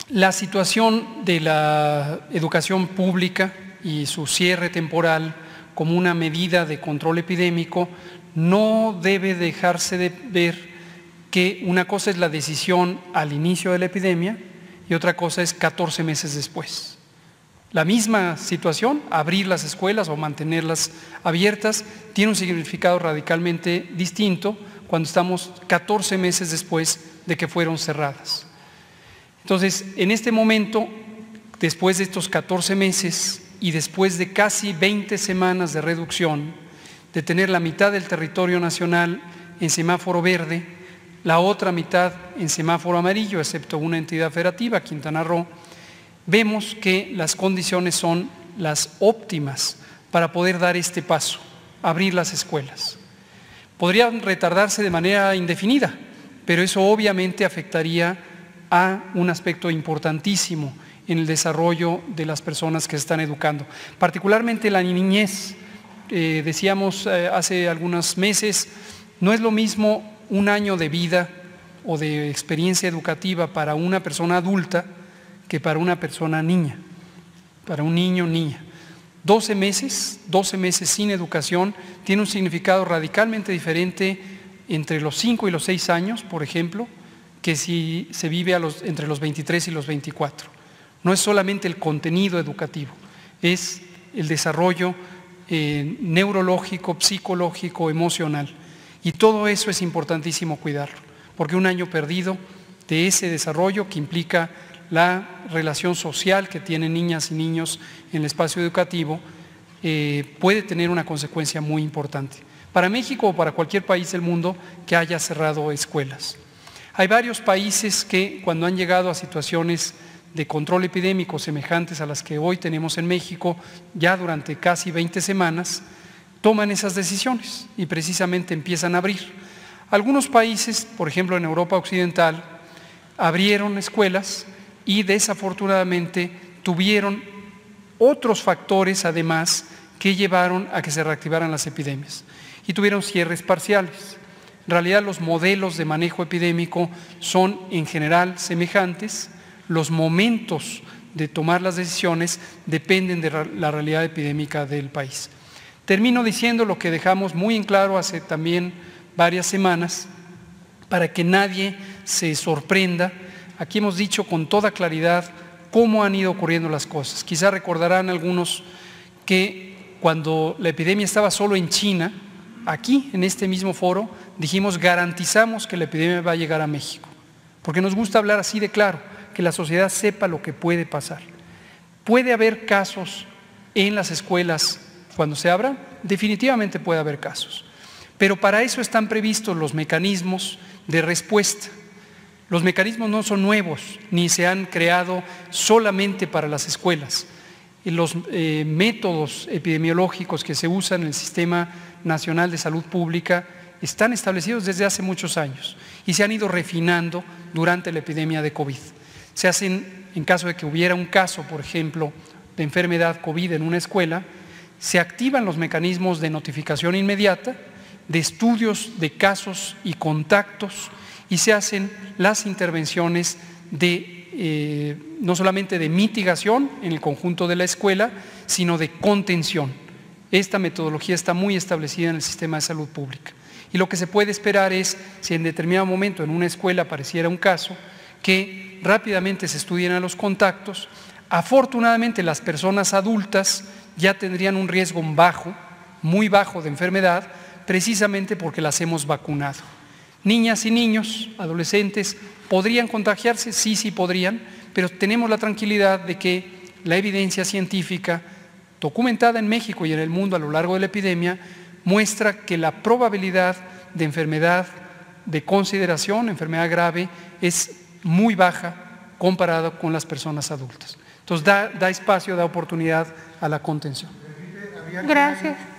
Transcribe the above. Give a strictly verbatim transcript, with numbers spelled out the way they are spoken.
La situación de la educación pública y su cierre temporal como una medida de control epidémico no debe dejarse de ver que una cosa es la decisión al inicio de la epidemia y otra cosa es catorce meses después. La misma situación, abrir las escuelas o mantenerlas abiertas, tiene un significado radicalmente distinto cuando estamos catorce meses después de que fueron cerradas. Entonces, en este momento, después de estos catorce meses y después de casi veinte semanas de reducción, de tener la mitad del territorio nacional en semáforo verde, la otra mitad en semáforo amarillo, excepto una entidad federativa, Quintana Roo, vemos que las condiciones son las óptimas para poder dar este paso, abrir las escuelas. Podrían retardarse de manera indefinida, pero eso obviamente afectaría a un aspecto importantísimo en el desarrollo de las personas que se están educando, particularmente la niñez. Eh, decíamos eh, hace algunos meses, no es lo mismo un año de vida o de experiencia educativa para una persona adulta que para una persona niña, para un niño o niña. doce meses, doce meses sin educación tiene un significado radicalmente diferente entre los cinco y los seis años, por ejemplo, que si se vive a los, entre los veintitrés y los veinticuatro. No es solamente el contenido educativo, es el desarrollo eh, neurológico, psicológico, emocional. Y todo eso es importantísimo cuidarlo, porque un año perdido de ese desarrollo que implica la relación social que tienen niñas y niños en el espacio educativo eh, puede tener una consecuencia muy importante para México o para cualquier país del mundo que haya cerrado escuelas. Hay varios países que cuando han llegado a situaciones de control epidémico semejantes a las que hoy tenemos en México, ya durante casi veinte semanas, toman esas decisiones y precisamente empiezan a abrir. Algunos países, por ejemplo en Europa Occidental, abrieron escuelas y desafortunadamente tuvieron otros factores además que llevaron a que se reactivaran las epidemias y tuvieron cierres parciales. En realidad los modelos de manejo epidémico son en general semejantes, los momentos de tomar las decisiones dependen de la realidad epidémica del país. Termino diciendo lo que dejamos muy en claro hace también varias semanas, para que nadie se sorprenda. Aquí hemos dicho con toda claridad cómo han ido ocurriendo las cosas. Quizá recordarán algunos que cuando la epidemia estaba solo en China, aquí en este mismo foro, dijimos garantizamos que la epidemia va a llegar a México, porque nos gusta hablar así de claro, que la sociedad sepa lo que puede pasar. ¿Puede haber casos en las escuelas cuando se abran? Definitivamente puede haber casos, pero para eso están previstos los mecanismos de respuesta. Los mecanismos no son nuevos, ni se han creado solamente para las escuelas. Los eh, métodos epidemiológicos que se usan en el Sistema Nacional de Salud Pública están establecidos desde hace muchos años y se han ido refinando durante la epidemia de COVID. Se hacen, en caso de que hubiera un caso, por ejemplo, de enfermedad COVID en una escuela, se activan los mecanismos de notificación inmediata, de estudios de casos y contactos, y se hacen las intervenciones de, eh, no solamente de mitigación en el conjunto de la escuela, sino de contención. Esta metodología está muy establecida en el sistema de salud pública. Y lo que se puede esperar es, si en determinado momento en una escuela apareciera un caso, que rápidamente se estudien los contactos. Afortunadamente las personas adultas ya tendrían un riesgo bajo, muy bajo de enfermedad, precisamente porque las hemos vacunado. Niñas y niños, adolescentes, ¿podrían contagiarse? Sí, sí podrían, pero tenemos la tranquilidad de que la evidencia científica documentada en México y en el mundo a lo largo de la epidemia muestra que la probabilidad de enfermedad de consideración, enfermedad grave, es muy baja comparado con las personas adultas. Entonces da, da espacio, da oportunidad a la contención. Gracias.